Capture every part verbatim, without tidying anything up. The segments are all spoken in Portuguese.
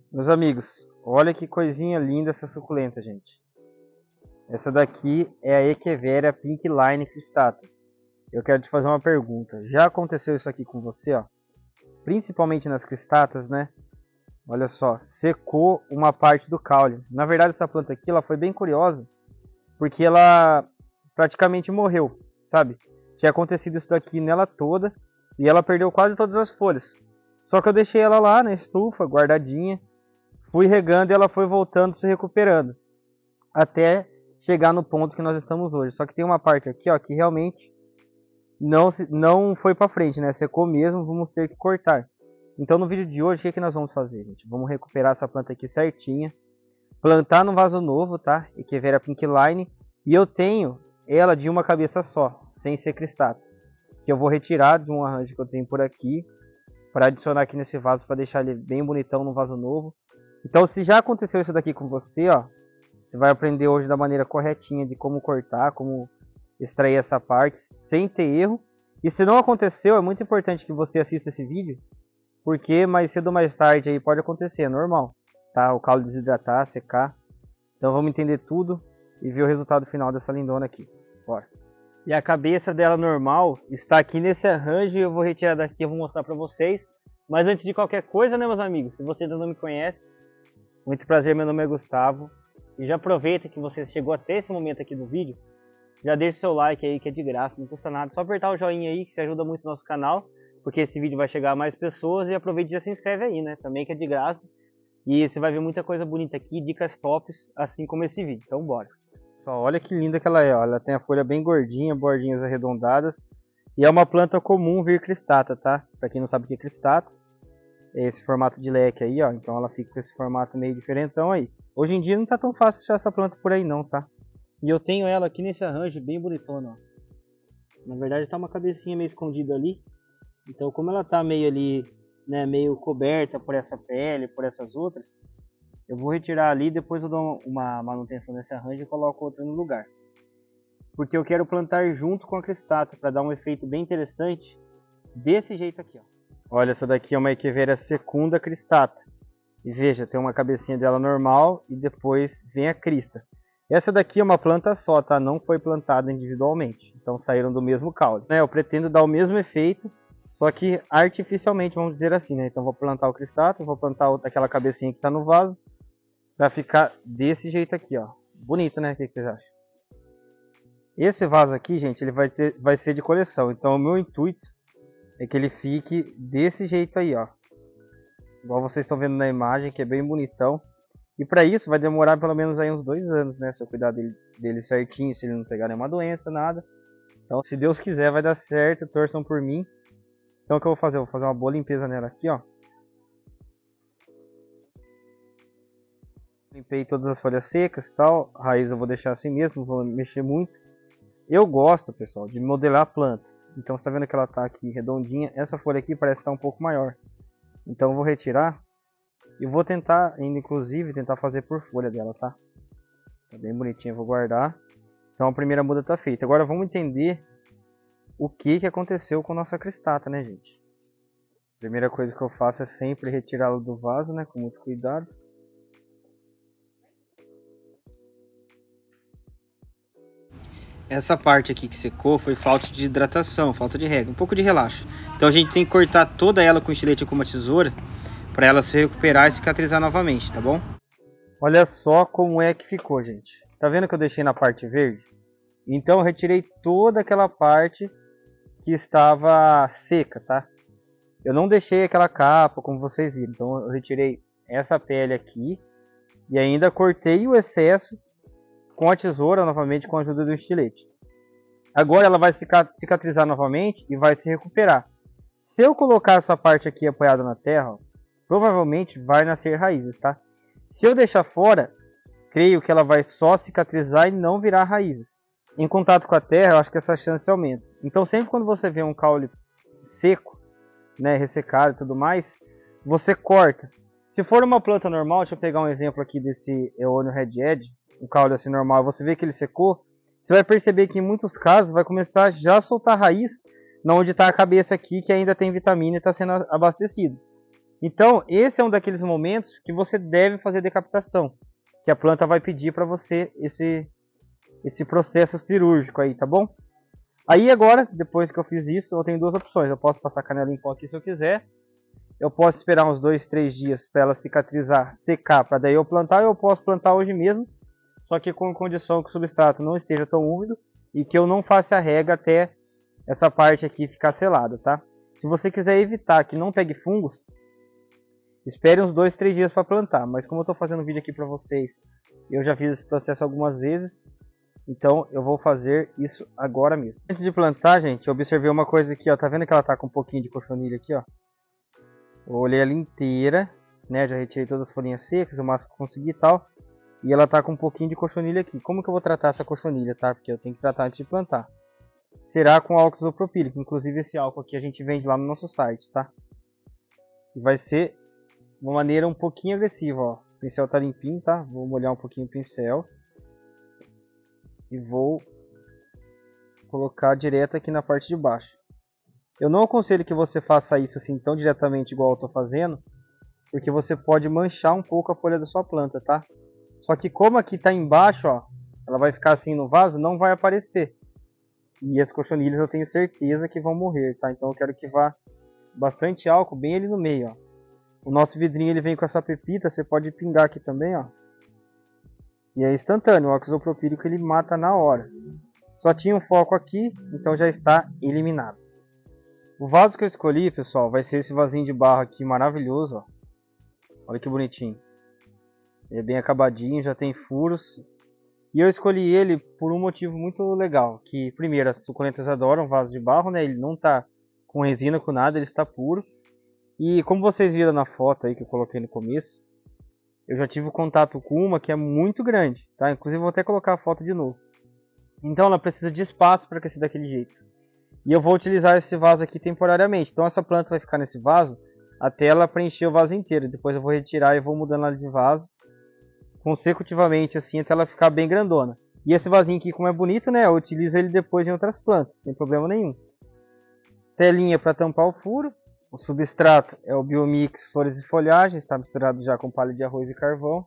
Meus amigos, olha que coisinha linda essa suculenta, gente. Essa daqui é a Echeveria Pink Line Cristata. Eu quero te fazer uma pergunta. Já aconteceu isso aqui com você, ó? Principalmente nas cristatas, né? Olha só, secou uma parte do caule. Na verdade, essa planta aqui, ela foi bem curiosa, porque ela praticamente morreu, sabe? Tinha acontecido isso daqui nela toda e ela perdeu quase todas as folhas. Só que eu deixei ela lá na estufa, guardadinha. Fui regando e ela foi voltando, se recuperando. Até chegar no ponto que nós estamos hoje. Só que tem uma parte aqui, ó, que realmente não, se, não foi para frente, né? Secou mesmo, vamos ter que cortar. Então no vídeo de hoje, o que, que nós vamos fazer, gente? Vamos recuperar essa planta aqui certinha. Plantar no vaso novo, tá? Echeveria Pink Line. E eu tenho ela de uma cabeça só, sem ser cristata. Que eu vou retirar de um arranjo que eu tenho por aqui. Para adicionar aqui nesse vaso, para deixar ele bem bonitão no vaso novo. Então se já aconteceu isso daqui com você, ó. Você vai aprender hoje da maneira corretinha de como cortar, como extrair essa parte sem ter erro. E se não aconteceu, é muito importante que você assista esse vídeo, porque mais cedo ou mais tarde aí pode acontecer, é normal, tá? O caule desidratar, secar. Então vamos entender tudo e ver o resultado final dessa lindona aqui. Bora. E a cabeça dela normal está aqui nesse arranjo e eu vou retirar daqui e vou mostrar para vocês. Mas antes de qualquer coisa, né, meus amigos? Se você ainda não me conhece, muito prazer, meu nome é Gustavo. E já aproveita que você chegou até esse momento aqui do vídeo, já deixa o seu like aí que é de graça, não custa nada, só apertar o joinha aí que isso ajuda muito o nosso canal, porque esse vídeo vai chegar a mais pessoas. E aproveita e já se inscreve aí, né, também que é de graça. E você vai ver muita coisa bonita aqui, dicas tops, assim como esse vídeo, então bora. Só olha que linda que ela é, ó. Ela tem a folha bem gordinha, bordinhas arredondadas. E é uma planta comum vir cristata, tá? Pra quem não sabe o que é cristata, é esse formato de leque aí, ó. Então ela fica com esse formato meio diferentão aí. Hoje em dia não tá tão fácil achar essa planta por aí não, tá? E eu tenho ela aqui nesse arranjo bem bonitona, ó. Na verdade tá uma cabecinha meio escondida ali. Então como ela tá meio ali, né, meio coberta por essa pele, por essas outras, eu vou retirar ali, depois eu dou uma manutenção nesse arranjo e coloco outra no lugar. Porque eu quero plantar junto com a cristata, para dar um efeito bem interessante, desse jeito aqui, ó. Olha, essa daqui é uma Echeveria secunda cristata. E veja, tem uma cabecinha dela normal e depois vem a crista. Essa daqui é uma planta só, tá? Não foi plantada individualmente. Então saíram do mesmo caule. Eu pretendo dar o mesmo efeito, só que artificialmente, vamos dizer assim, né? Então vou plantar o cristata, vou plantar aquela cabecinha que está no vaso. Vai ficar desse jeito aqui, ó. Bonito, né? O que vocês acham? Esse vaso aqui, gente, ele vai, ter, vai ser de coleção. Então o meu intuito é que ele fique desse jeito aí, ó. Igual vocês estão vendo na imagem, que é bem bonitão. E para isso vai demorar pelo menos aí uns dois anos, né? Se eu cuidar dele, dele certinho, se ele não pegar nenhuma doença, nada. Então, se Deus quiser, vai dar certo. Torçam por mim. Então o que eu vou fazer? Eu vou fazer uma boa limpeza nela aqui, ó. Limpei todas as folhas secas e tal. A raiz eu vou deixar assim mesmo, não vou mexer muito. Eu gosto, pessoal, de modelar a planta. Então você tá vendo que ela tá aqui redondinha. Essa folha aqui parece estar um pouco maior. Então eu vou retirar. E vou tentar, ainda inclusive, tentar fazer por folha dela, tá? Tá bem bonitinha, vou guardar. Então a primeira muda tá feita. Agora vamos entender o que que aconteceu com a nossa cristata, né, gente? Primeira coisa que eu faço é sempre retirá-la do vaso, né, com muito cuidado. Essa parte aqui que secou foi falta de hidratação, falta de rega, um pouco de relaxo. Então a gente tem que cortar toda ela com estilete ou com uma tesoura, para ela se recuperar e cicatrizar novamente, tá bom? Olha só como é que ficou, gente. Tá vendo que eu deixei na parte verde? Então eu retirei toda aquela parte que estava seca, tá? Eu não deixei aquela capa, como vocês viram. Então eu retirei essa pele aqui e ainda cortei o excesso com a tesoura, novamente com a ajuda do estilete. Agora ela vai cicatrizar novamente e vai se recuperar. Se eu colocar essa parte aqui apoiada na terra, ó, provavelmente vai nascer raízes, tá? Se eu deixar fora, creio que ela vai só cicatrizar e não virar raízes. Em contato com a terra, eu acho que essa chance aumenta. Então sempre quando você vê um caule seco, né, ressecado e tudo mais, você corta. Se for uma planta normal, deixa eu pegar um exemplo aqui desse Eônio Red Edge, um caule assim normal, você vê que ele secou, você vai perceber que em muitos casos vai começar já a soltar raiz, onde está a cabeça aqui, que ainda tem vitamina e está sendo abastecido. Então, esse é um daqueles momentos que você deve fazer decapitação, que a planta vai pedir para você esse, esse processo cirúrgico aí, tá bom? Aí agora, depois que eu fiz isso, eu tenho duas opções. Eu posso passar canela em pó aqui se eu quiser. Eu posso esperar uns dois, três dias para ela cicatrizar, secar, para daí eu plantar. Ou eu posso plantar hoje mesmo, só que com condição que o substrato não esteja tão úmido e que eu não faça a rega até essa parte aqui ficar selada, tá? Se você quiser evitar que não pegue fungos, espere uns dois, três dias para plantar. Mas como eu estou fazendo vídeo aqui para vocês, eu já fiz esse processo algumas vezes, então eu vou fazer isso agora mesmo. Antes de plantar, gente, eu observei uma coisa aqui, ó. Tá vendo que ela tá com um pouquinho de cochonilha aqui, ó? Eu olhei ela inteira, né? Já retirei todas as folhinhas secas, o máximo que consegui e tal. E ela tá com um pouquinho de cochonilha aqui. Como que eu vou tratar essa cochonilha, tá? Porque eu tenho que tratar antes de plantar. Será com álcool isopropílico. Inclusive esse álcool aqui a gente vende lá no nosso site, tá? E vai ser uma maneira um pouquinho agressiva, ó. O pincel tá limpinho, tá? Vou molhar um pouquinho o pincel. E vou colocar direto aqui na parte de baixo. Eu não aconselho que você faça isso assim tão diretamente igual eu tô fazendo, porque você pode manchar um pouco a folha da sua planta, tá? Só que como aqui tá embaixo, ó, ela vai ficar assim no vaso, não vai aparecer. E as cochonilhas eu tenho certeza que vão morrer, tá? Então eu quero que vá bastante álcool bem ali no meio, ó. O nosso vidrinho ele vem com essa pepita, você pode pingar aqui também, ó. E é instantâneo, o álcool isopropílico ele mata na hora. Só tinha um foco aqui, então já está eliminado. O vaso que eu escolhi, pessoal, vai ser esse vasinho de barro aqui maravilhoso, ó. Olha que bonitinho. Ele é bem acabadinho, já tem furos. E eu escolhi ele por um motivo muito legal. Que primeiro, as suculentas adoram vaso de barro, né? Ele não tá com resina, com nada, ele está puro. E como vocês viram na foto aí que eu coloquei no começo, eu já tive contato com uma que é muito grande, tá? Inclusive vou até colocar a foto de novo. Então ela precisa de espaço para crescer daquele jeito. E eu vou utilizar esse vaso aqui temporariamente. Então essa planta vai ficar nesse vaso até ela preencher o vaso inteiro. Depois eu vou retirar e vou mudando ela de vaso consecutivamente assim até ela ficar bem grandona. E esse vasinho aqui, como é bonito, né? Eu utilizo ele depois em outras plantas, sem problema nenhum. Telinha para tampar o furo. O substrato é o Biomix Flores e Folhagens, está misturado já com palha de arroz e carvão.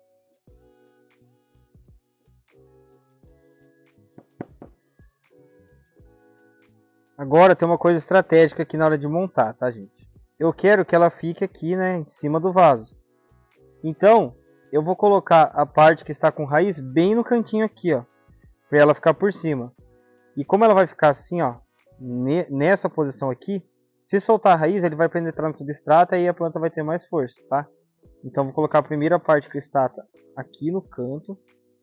Agora tem uma coisa estratégica aqui na hora de montar, tá, gente? Eu quero que ela fique aqui, né, em cima do vaso. Então, eu vou colocar a parte que está com raiz bem no cantinho aqui, ó, para ela ficar por cima. E como ela vai ficar assim, ó, nessa posição aqui, se soltar a raiz, ele vai penetrar no substrato e aí a planta vai ter mais força, tá? Então vou colocar a primeira parte cristata aqui no canto.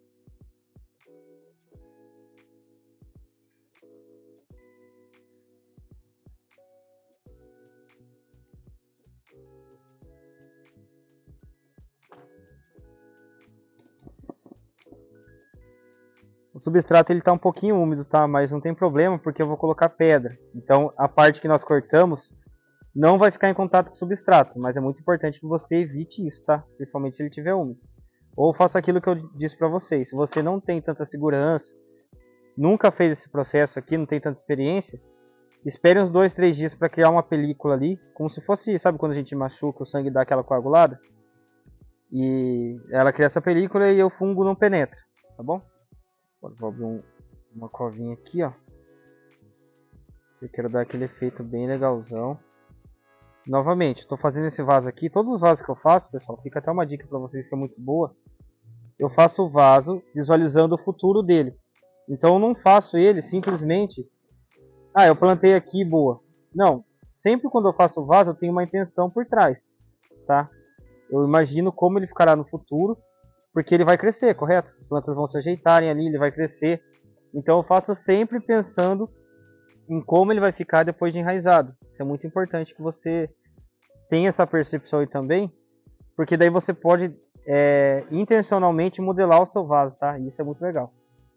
O substrato ele tá um pouquinho úmido, tá? Mas não tem problema porque eu vou colocar pedra. Então a parte que nós cortamos não vai ficar em contato com o substrato, mas é muito importante que você evite isso, tá? Principalmente se ele estiver úmido. Ou faça aquilo que eu disse para vocês. Se você não tem tanta segurança, nunca fez esse processo aqui, não tem tanta experiência, espere uns dois, três dias para criar uma película ali, como se fosse, sabe quando a gente machuca, o sangue dá aquela coagulada? E ela cria essa película e o fungo não penetra, tá bom? Agora vou abrir um, uma covinha aqui, ó. Eu quero dar aquele efeito bem legalzão. Novamente, estou fazendo esse vaso aqui. Todos os vasos que eu faço, pessoal, fica até uma dica para vocês que é muito boa. Eu faço o vaso visualizando o futuro dele. Então eu não faço ele simplesmente... Ah, eu plantei aqui, boa. Não, sempre quando eu faço o vaso eu tenho uma intenção por trás, tá? Eu imagino como ele ficará no futuro, porque ele vai crescer, correto? As plantas vão se ajeitarem ali, ele vai crescer. Então eu faço sempre pensando em como ele vai ficar depois de enraizado. Isso é muito importante que você tenha essa percepção aí também, porque daí você pode é, intencionalmente modelar o seu vaso, tá? E isso é muito legal.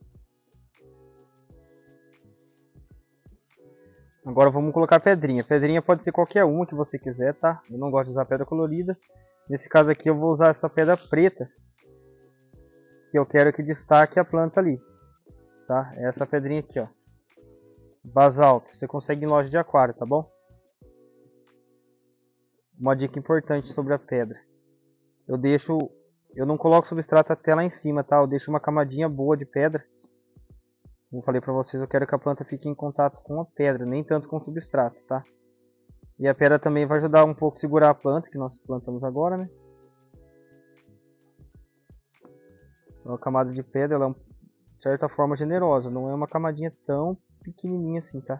Agora vamos colocar pedrinha. Pedrinha pode ser qualquer uma que você quiser, tá? Eu não gosto de usar pedra colorida. Nesse caso aqui eu vou usar essa pedra preta, que eu quero que destaque a planta ali, tá? É essa pedrinha aqui, ó. Basalto. Você consegue em loja de aquário, tá bom? uma dica importante sobre a pedra. Eu deixo, eu não coloco substrato até lá em cima, tá? Eu deixo uma camadinha boa de pedra. Como eu falei pra vocês, eu quero que a planta fique em contato com a pedra, nem tanto com o substrato, tá? E a pedra também vai ajudar um pouco a segurar a planta, que nós plantamos agora, né? Então a camada de pedra, ela é, de certa forma, generosa. Não é uma camadinha tão pequenininha assim, tá?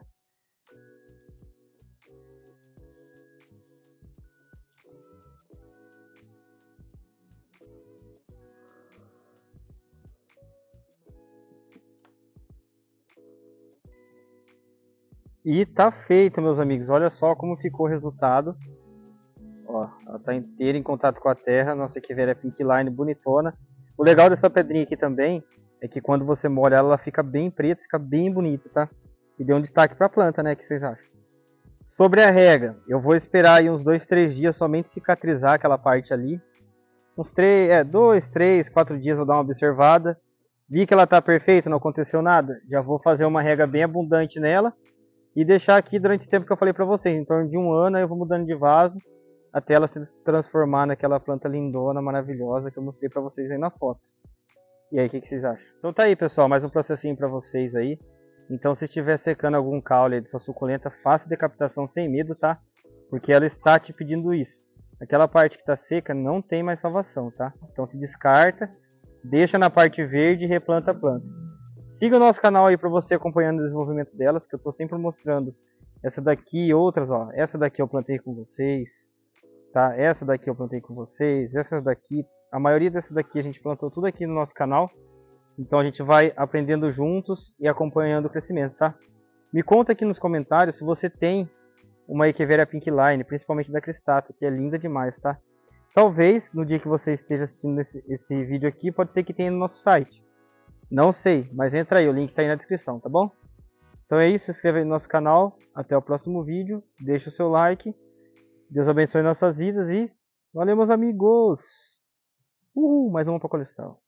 E tá feito, meus amigos. Olha só como ficou o resultado. Ó, ela tá inteira em contato com a terra. Nossa Echeveria Pink Line bonitona. O legal dessa pedrinha aqui também é que quando você molha ela, ela fica bem preta, fica bem bonita, tá? E deu um destaque pra planta, né? O que vocês acham? Sobre a rega, eu vou esperar aí uns dois, três dias somente cicatrizar aquela parte ali. Uns três, é, dois, três, quatro dias eu vou dar uma observada. Vi que ela tá perfeita, não aconteceu nada. Já vou fazer uma rega bem abundante nela. E deixar aqui durante o tempo que eu falei pra vocês, em torno de um ano, aí eu vou mudando de vaso até ela se transformar naquela planta lindona, maravilhosa que eu mostrei pra vocês aí na foto. E aí, o que, que vocês acham? Então tá aí, pessoal, mais um processinho pra vocês aí. Então, se estiver secando algum caule de sua suculenta, faça decapitação sem medo, tá? Porque ela está te pedindo isso. Aquela parte que tá seca não tem mais salvação, tá? Então se descarta, deixa na parte verde e replanta a planta. Siga o nosso canal aí para você acompanhando o desenvolvimento delas, que eu estou sempre mostrando essa daqui e outras, ó. Essa daqui eu plantei com vocês, tá? Essa daqui eu plantei com vocês, essas daqui, a maioria dessas daqui a gente plantou tudo aqui no nosso canal. Então a gente vai aprendendo juntos e acompanhando o crescimento, tá? Me conta aqui nos comentários se você tem uma Echeveria Pink Line, principalmente da Cristata, que é linda demais, tá? Talvez no dia que você esteja assistindo esse, esse vídeo aqui, pode ser que tenha no nosso site. Não sei, mas entra aí, o link tá aí na descrição, tá bom? Então é isso, se inscreva aí no nosso canal, até o próximo vídeo, deixa o seu like, Deus abençoe nossas vidas e valeu, meus amigos! Uhul, mais uma pra coleção.